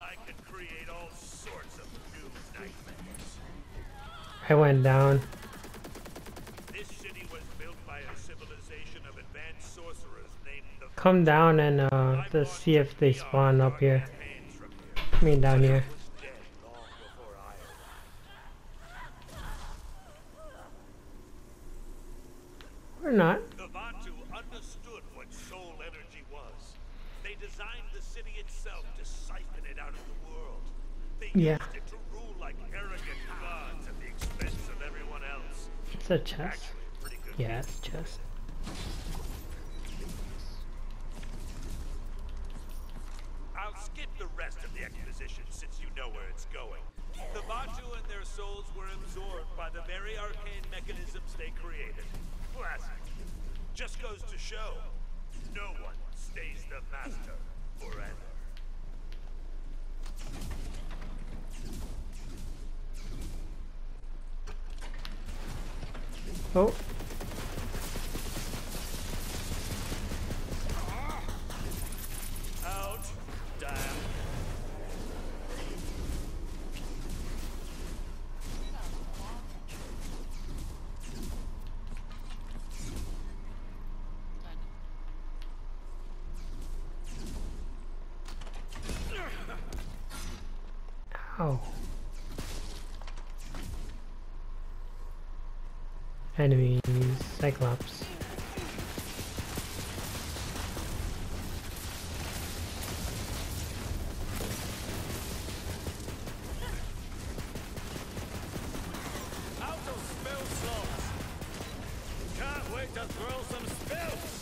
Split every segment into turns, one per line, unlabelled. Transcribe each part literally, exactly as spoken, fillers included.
I can create all sorts of new nightmares.
I went down.
This city was built by a civilization of advanced sorcerers named the
Come down and uh,
I
let's
fought
see if they
three
spawn up here.
campaigns from here.
I mean down here.
Was dead long before I arrived.
Or not.
The Vatu understood what soul energy was. They designed the city itself to siphon it out of the world. They
Yeah.
used it to rule like arrogant gods at the expense of everyone else.
It's a chest.
Actually, pretty good.
Yeah, it's a chest.
I'll skip the rest of the exposition since you know where it's going. The Vatu and their souls were absorbed by the very arcane mechanisms they created. Classic. Just goes to show, no one stays the master forever.
Oh.
Out. Damn.
Ow. Enemies, Cyclops.
Out of spell slots. Can't wait to throw some spells.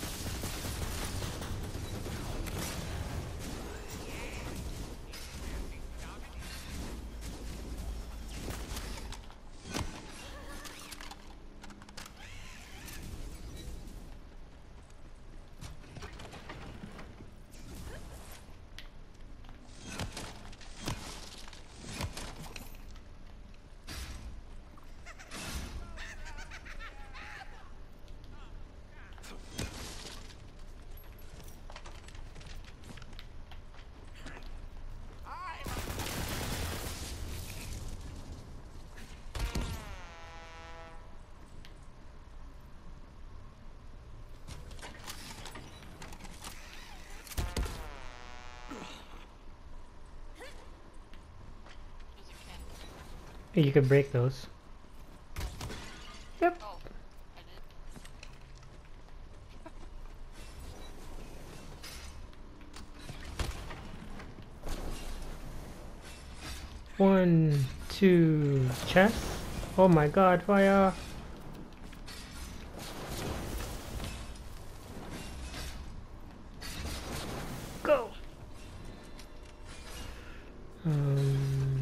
You could break those. Yep.
Oh, I did.
One, two, chest. Oh my god, fire! Go! Um,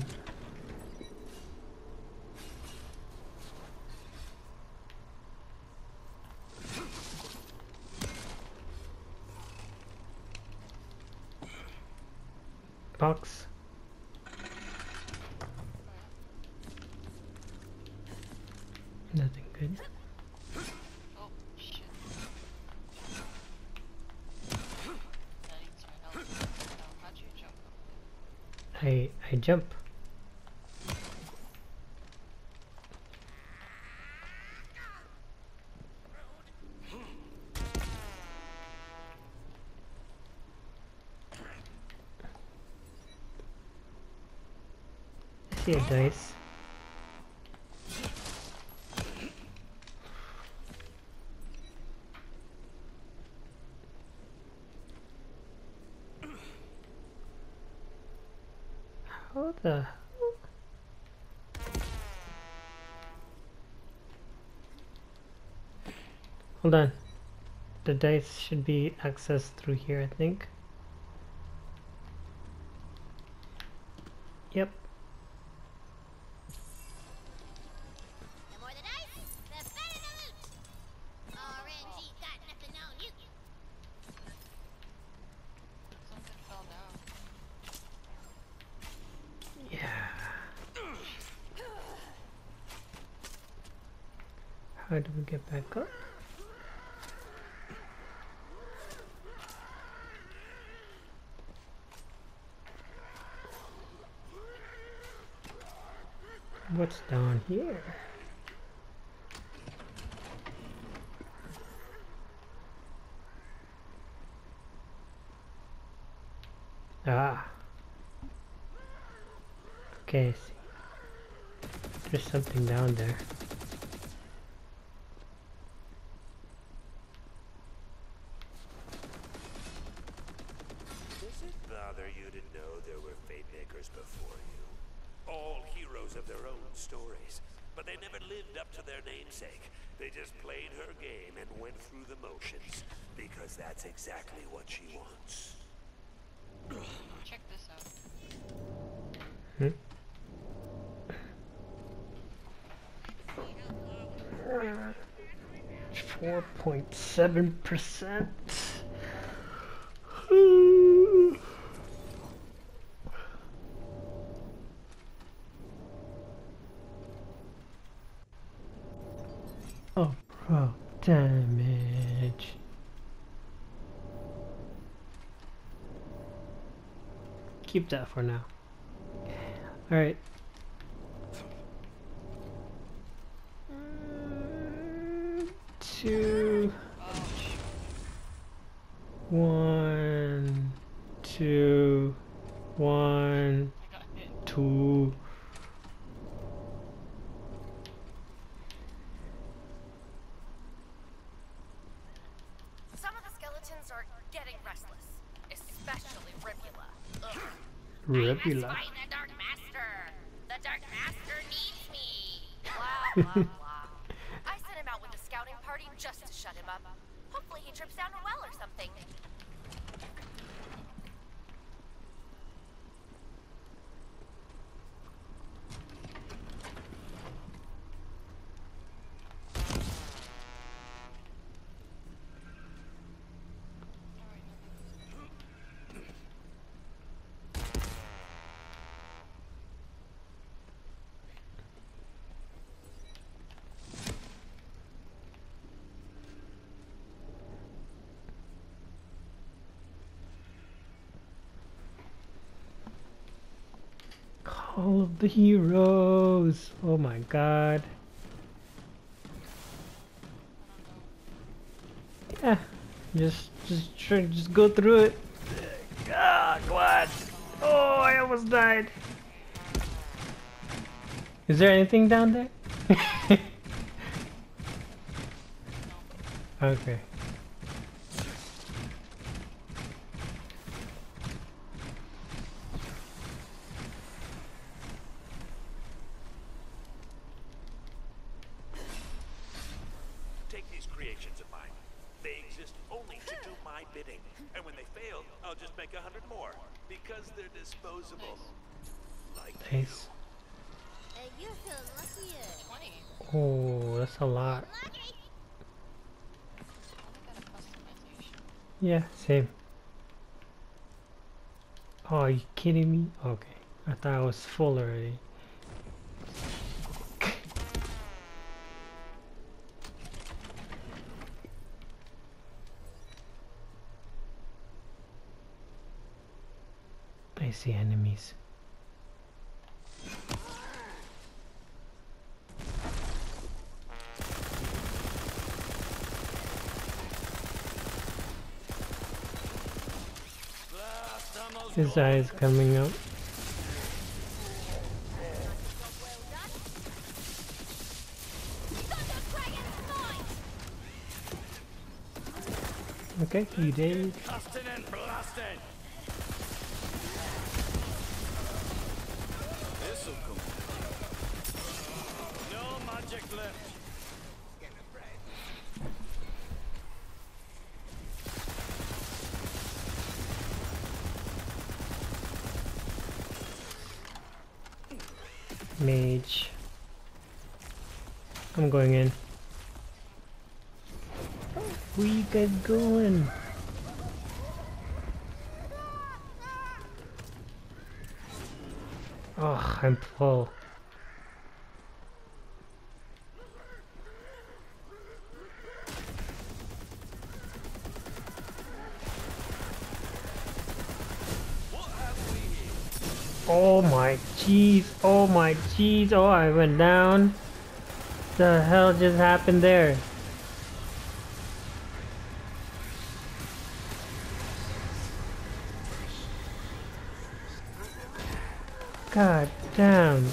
box. Nothing good.
Oh, shit. That eats my health. Now, how'd you jump up there?
I I jump. I see a dice. How the hell? Hold on. The dice should be accessed through here, I think. Yep.
The more the dice, the better the loot. R N G got nothing on you.
Something fell down.
Yeah. How do we get back up? What's down here? Ah. Okay, I see. There's something down there.
Does it bother you to know there were fate makers before you? All heroes of their own stories, but they never lived up to their namesake. They just played her game and went through the motions, because that's exactly what she wants.
Check this out.
Hmm? Four point seven percent. Oh, bro, damage. Keep that for now. All right. Mm, two, one, two, one,
I got hit.
two.
Some of the skeletons are getting restless, especially Ribula. Ugh. I
Ribula.
must find the Dark Master. The Dark Master needs me. Blah, blah, blah. I sent him out with the scouting party just to shut him up. Hopefully he trips down a well or something.
All of the heroes. Oh my god. Yeah, just just try just go through it. Ah, God. Oh, I almost died. Is there anything down there? Okay.
Take these creations of mine. They exist only to do my bidding. And when they fail, I'll just make a hundred more. Because they're disposable. Like
Nice.
Uh, you feel luckier.
twenty.
Oh, that's a lot.
Lucky.
Only got a customization.
Yeah, same. Oh, are you kidding me? Okay. I thought I was full already. I see enemies. His eye is coming up. Okay, you did.
Casting and blasting. This'll come. No magic left.
Mage. I'm going in. Where you guys going? Oh, I'm full.
What have we here?
Oh my jeez. Oh my jeez. Oh, I went down. The hell just happened there? God damn.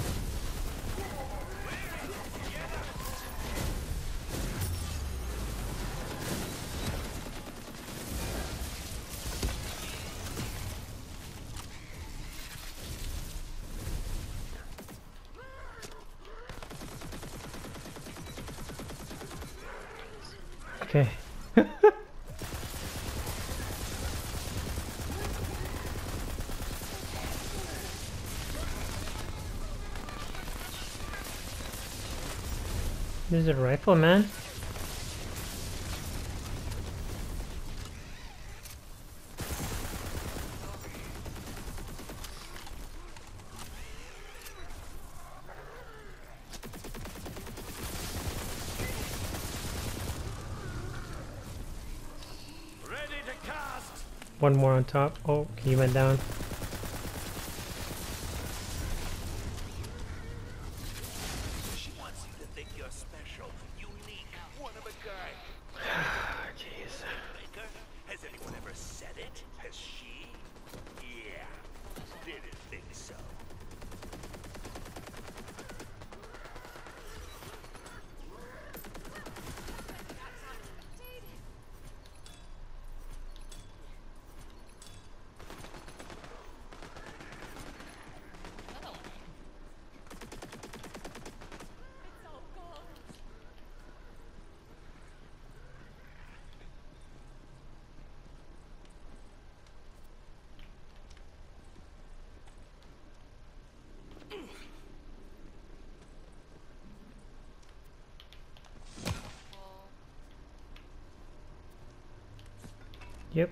Okay. There's a rifle, man.
Ready to cast.
One more on top. Oh, he went down.
She wants you to think you're special, unique, one of a kind.
Jeez.
Maker? Has anyone ever said it? Has she? Yeah. Didn't think so.
Another one. Well,
Yep.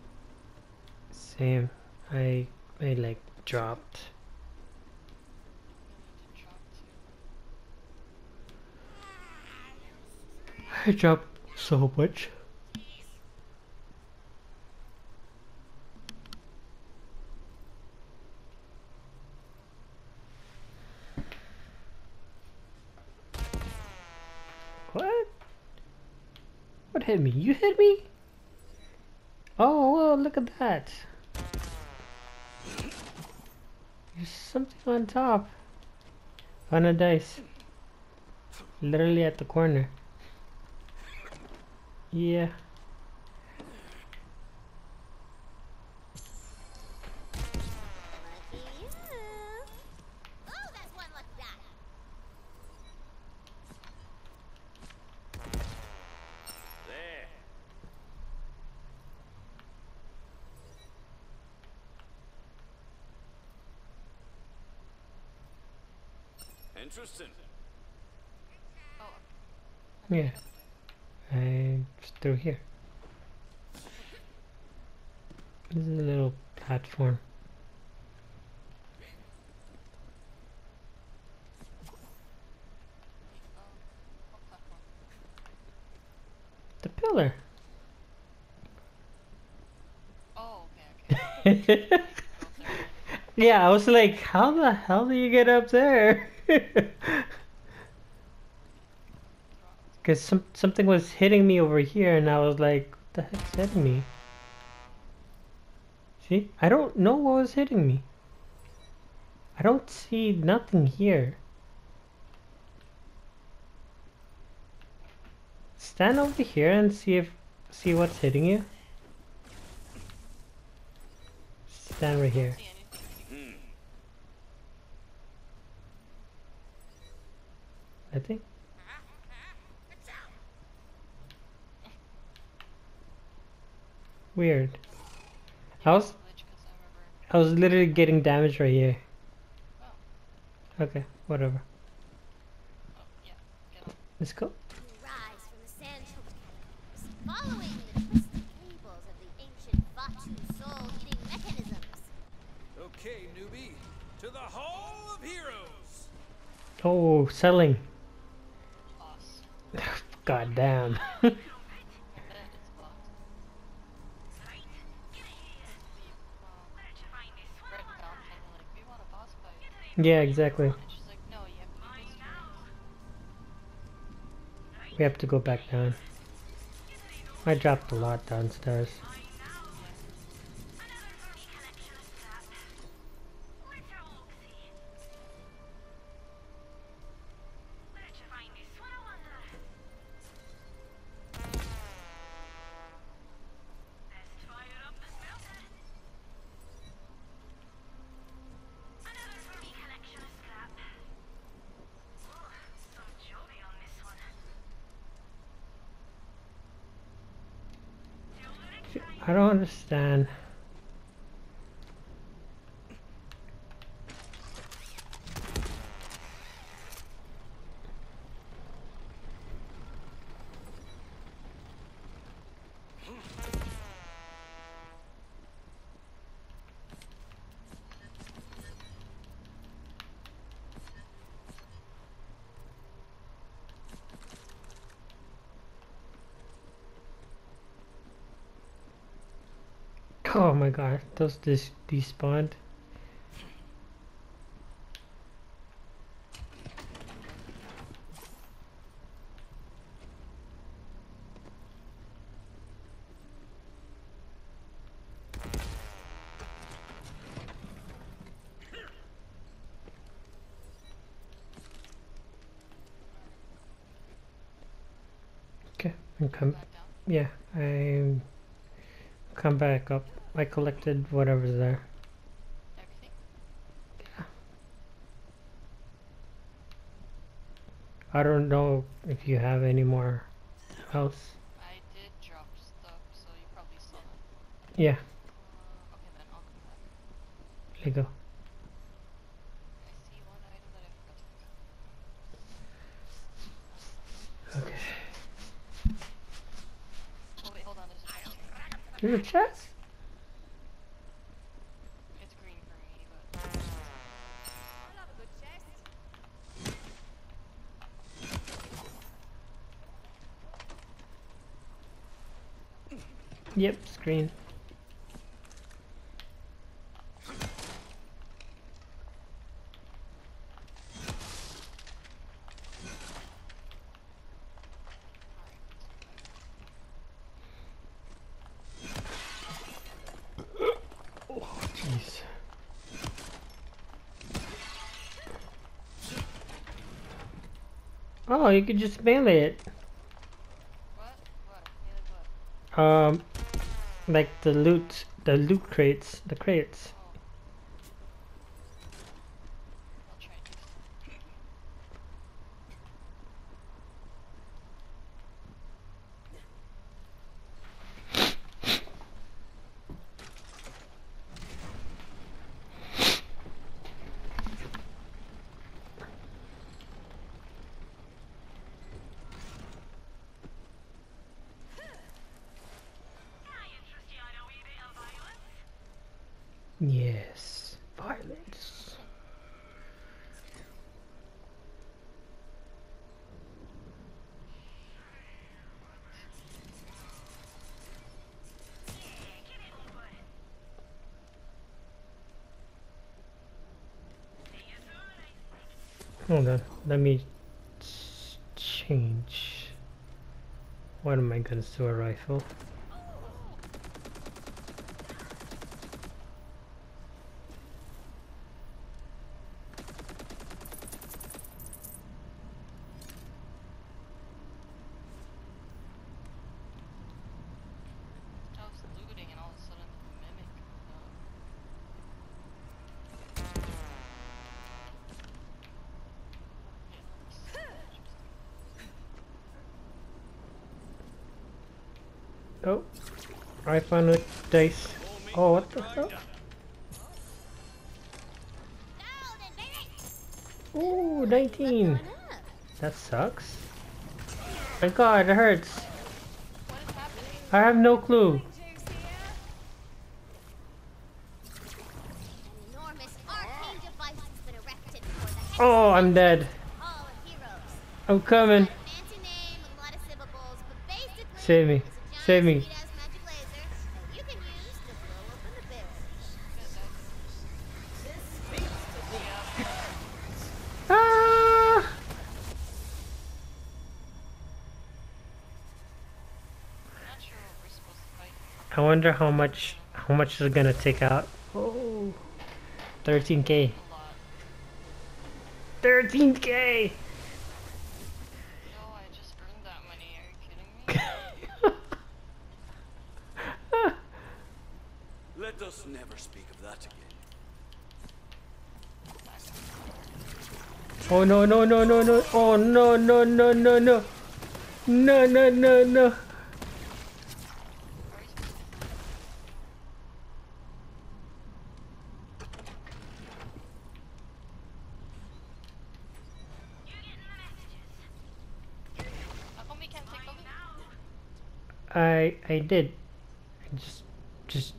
Same. I I like dropped.
I need to drop too.
I dropped so much. What? What hit me? You hit me? Oh, well, look at that. There's something on top. Found a dice. Literally at the corner. Yeah.
Lucky you. Oh, that's one lucky die.
There. Interesting.
Oh,
Yeah. I just through here. This is a little platform.
oh, what platform?
The pillar.
Oh, okay, okay. Go up there.
Yeah, I was like, how the hell do you get up there? Because some, something was hitting me over here, and I was like, what the heck's hitting me? See? I don't know what was hitting me. I don't see nothing here. Stand over here and see if see what's hitting you. Stand right here.
See anything?
Nothing. Weird. I was
Glitch 'cause I remember.
I was literally getting damaged right here.
Oh,
Okay, whatever.
oh, yeah. Get up.
Let's go.
You rise from the sand-choked catacombs, following the twisted cables of the ancient Vatu soul-eating mechanisms.
Okay, newbie. To the Hall of Heroes.
Oh, selling.
Boss.
God damn.
I bet it's boss. Leave, um, Brett and Val kinda like, we want a boss.
Yeah, exactly.
And she's like, no, you have to do this first.
We have to go back down. I dropped a lot downstairs. I don't understand. Oh my god, those dis despawned. Okay, and come.
Back down.
Yeah, I come back up. I collected whatever's there.
Everything?
I don't know if you have any more else.
I did drop stuff, so you probably saw that.
Yeah,
Uh, okay, then I'll come back.
there you go.
I see one item that I forgot to pick up.
Okay.
Oh wait, hold on, there's a chest.
There's a chest?
It's green for me, but...
I love a good chest.
Yep, screen. Oh, jeez. Oh, you could just melee it.
What? What? Melee what?
Um, like the loot, the loot crates, the crates.
Oh. I'll try and do this.
Yes, violence. Hold on, let me s- change. What am I gonna do? A rifle?
I was looting and all of a sudden the mimic comes out. Yeah, that's interesting.
Oh, I found a dice. Oh, what the hell? Ooh, nineteen. That sucks. My god, it hurts.
What is happening?
I have no clue.
An enormous arcane device has been erected for the
Oh, I'm dead.
Hall of Heroes.
I'm coming.
Fancy name, a lot of syllables, but basically
Save me.
it's a giant
Save me.
sweet-ass magic laser that you can use to blow open the barrel.
I wonder how much how much is gonna take out. Oh, thirteen K.
A lot.
thirteen K.
No, I just earned that money. Are you kidding me?
Let us never speak of that again.
Oh no no no no no! Oh no no no no no! No no no no!
How come we can't take the lead?
I I did. I just just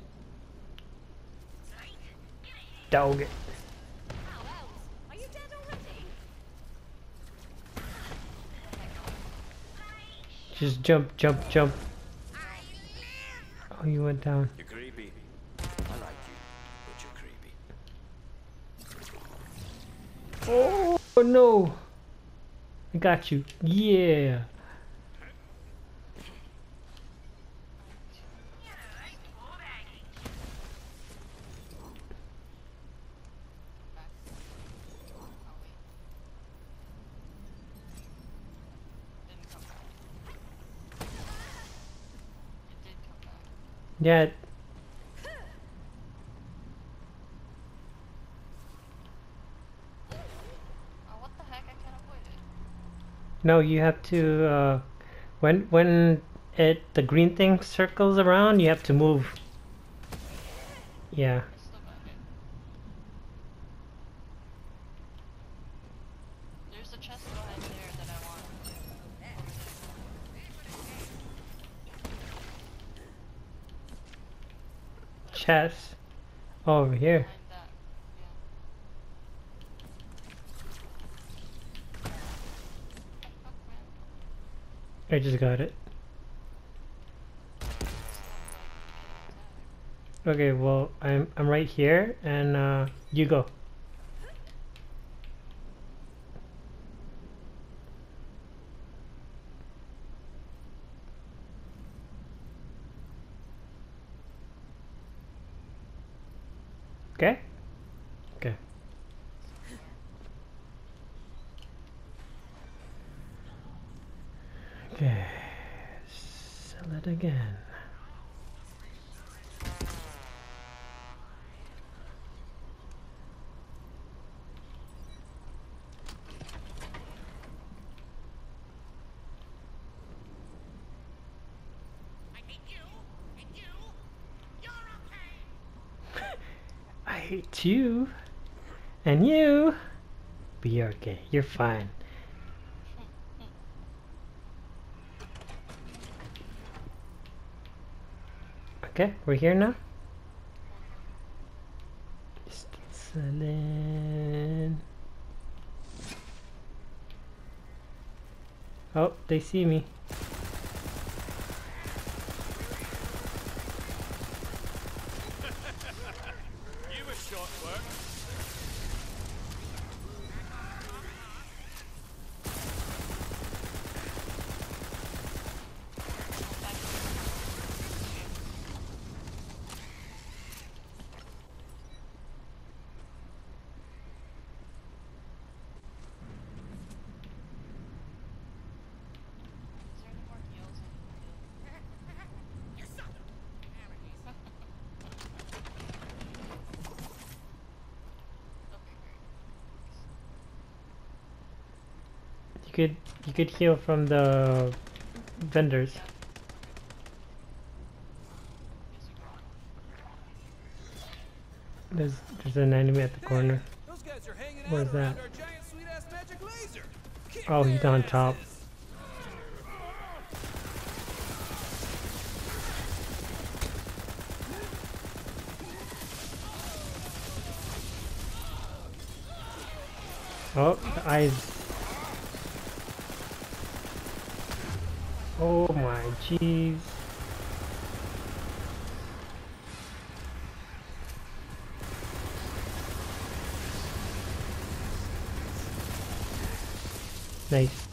dog it.
Are you dead already?
Just jump jump jump. Oh, you went down.
You're creepy. I like you, but you're creepy.
Oh no! I got you. Yeah.
Oh, wait. Didn't come back. It did come back.
Yeah.
Oh, what the heck? I can't avoid it.
No, you have to. Uh, when when it the green thing circles around, you have to move. Yeah.
I still got it. There's a chest behind there that I want.
Chest. Oh, over here.
Behind that. Yeah. Fuck, man.
I just got it. Okay, well, I'm I'm right here, and uh, you go. Okay. Okay. Okay. Sell it again.
I hate you, and you, you're okay.
I hate you, and you, but you're okay. You're fine. Okay, we're here now. Just selling. Oh, they see me.
You were short work.
Is there any more heals I can kill?
You suck.
Okay, great.
You could you could heal from the vendors.
Yes, you can.
There's there's an enemy at the corner.
Those guys are hanging
Where's
out around
that?
our giant sweet ass magic laser. Kick
Oh, he's
their
on top.
asses.
Oh, the eyes. Oh my jeez. Nice.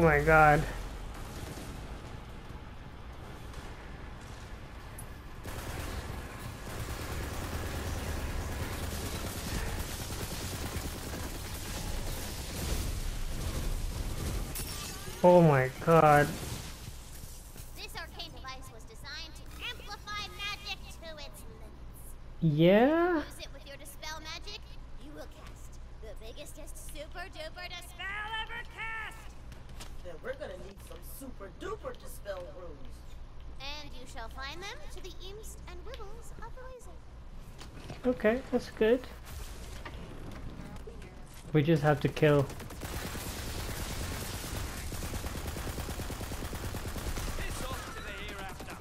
my god. Oh my god.
This arcane device was designed to amplify magic to its limits.
Yeah?
Use it with your dispel magic, you will cast the biggestest super duper dispel ever cast.
Then we're gonna need some super duper dispel runes.
And you shall find them to the imps and wibbles of the wizard.
Okay, that's good. We just have to kill.
Piss off to the hereafter.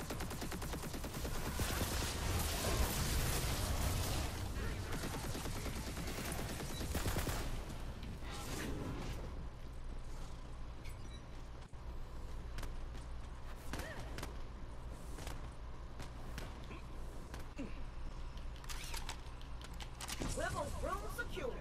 Wibbles rune secure.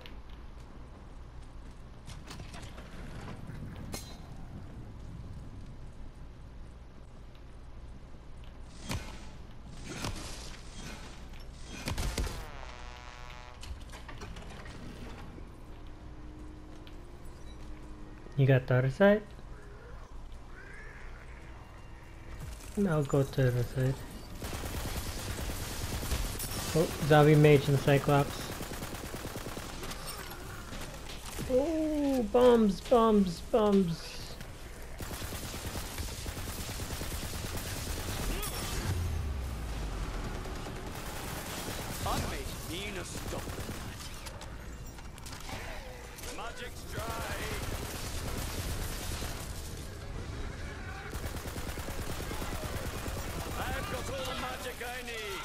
You got the other side? I'll go to the other side. Oh, zombie mage and cyclops. Oh, bombs, bombs, bombs.
Unmade Nina stop. Magic's dry. I've got all the magic I need.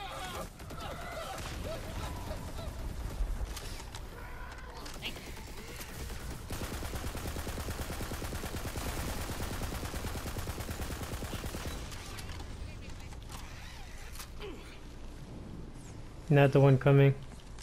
Not the one coming.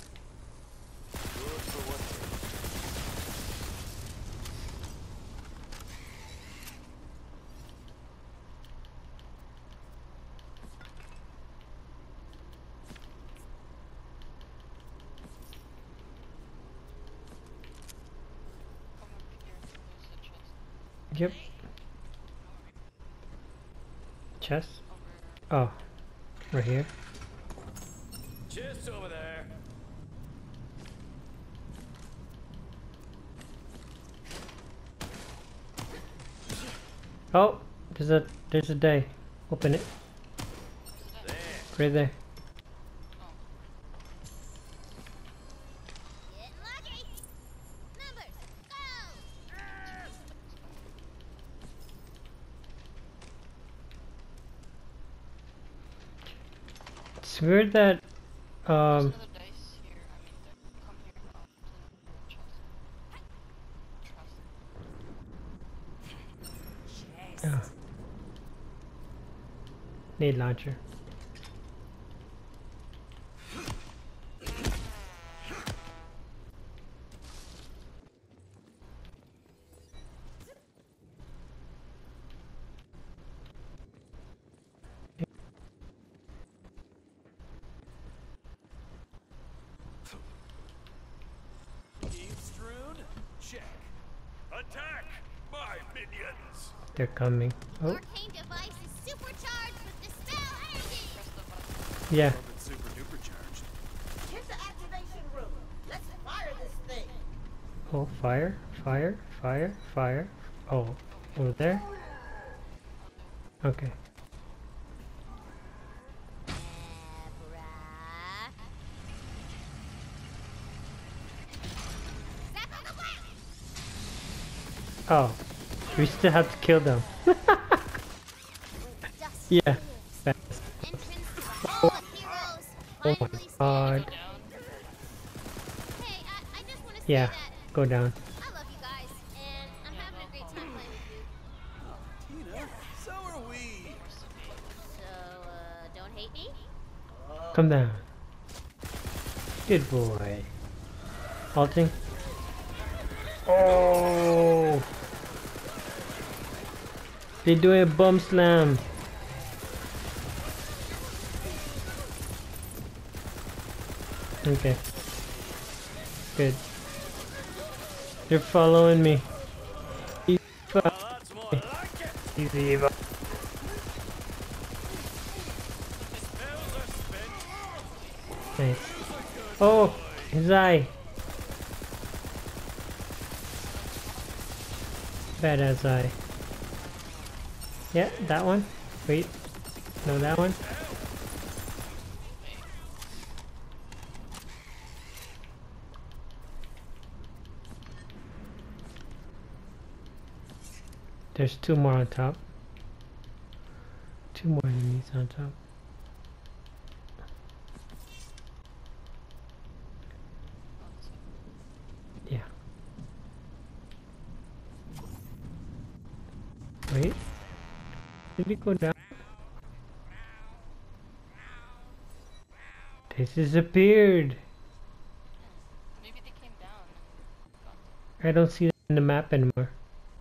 Yep. Chest? Oh, right here.
Just over there.
Oh, there's a there's a day. Open it.
There.
Right there.
Get lucky. Numbers, go.
It's weird that um
Another dice here. I mean, they're- come here. Oh, to the chest. Trust.
yeah. Need launcher.
Strewn? Check. Attack, my minions.
They're coming. Oh,
Arcane device is supercharged with dispel energy.
Press the button.
yeah.
It's super duper charged.
Hit the activation room. Let's fire this thing.
Oh, fire, fire, fire, fire. Oh, over there? Okay.
Abra. Zap on the blast.
Oh, we still have to kill them.
Dust
Yeah.
lives.
Fast.
Entrance to the Hall of Heroes.
Oh my
Finally standing.
god.
Down.
Hey, I, I just want to say
Yeah,
that
go down.
I love you guys, and I'm having a great time playing with you.
Tina, so are we.
So, uh, don't hate me?
Come down. Good boy. Halting. Oh! They doing a bum slam. Okay. Good. They're following me. He's following me. He's evil. Nice. Oh, his eye. Badass eye. Yeah, that one. Wait. No, that one. There's two more on top. Two more enemies on top. Yeah. Wait. Did it go down? They disappeared.
Maybe they came down and gone.
I don't see them in the map anymore.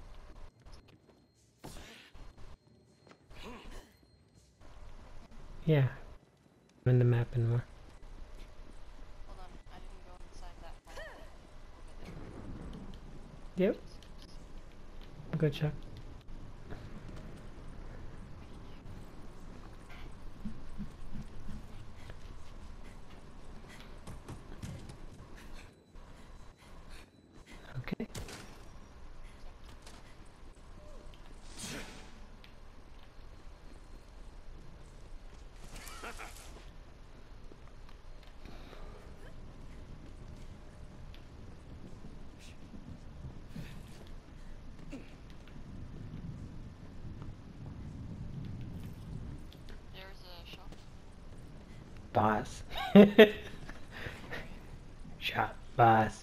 Yeah. I'm in the map anymore.
Hold on, I didn't go inside that hall over there.
Yep. Good check. Okay.
There's a shop.
Boss. Shot boss.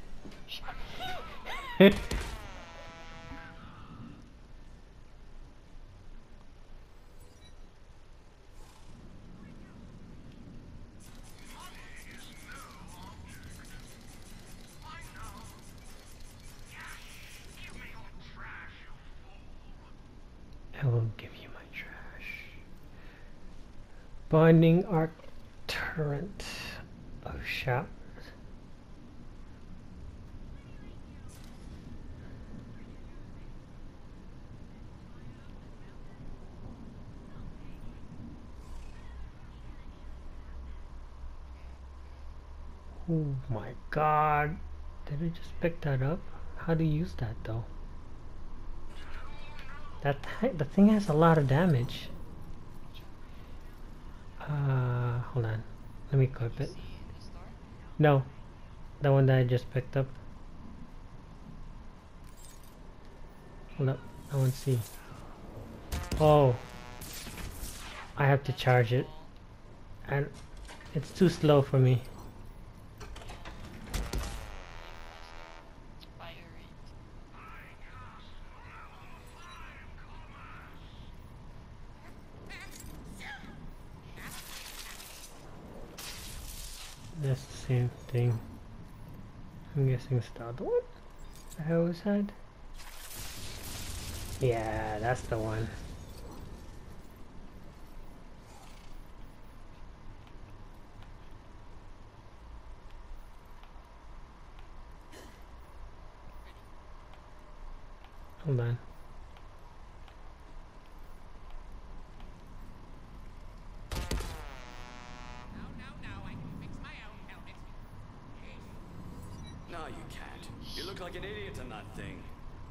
I will give you my trash. Binding arc turret of shot. Oh my god. Did I just pick that up? How to use that though? That th the thing has a lot of damage. Uh, hold on. Let me equip it.
See the store?
No, the one that I just picked up. Hold up, I want to see. Oh, I have to charge it, and it's too slow for me.
Fire it.
That's the same thing. I'm guessing it's the other one I always had. Yeah, that's the one. Hold on.
No, you can't. You look like an idiot in that thing.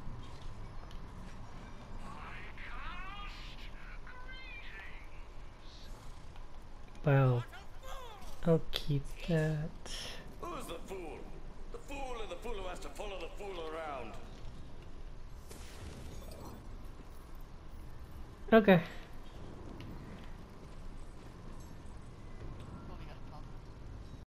Well, I'll keep that.
Who's the fool? The fool or the fool who has to follow the fool around?
Okay.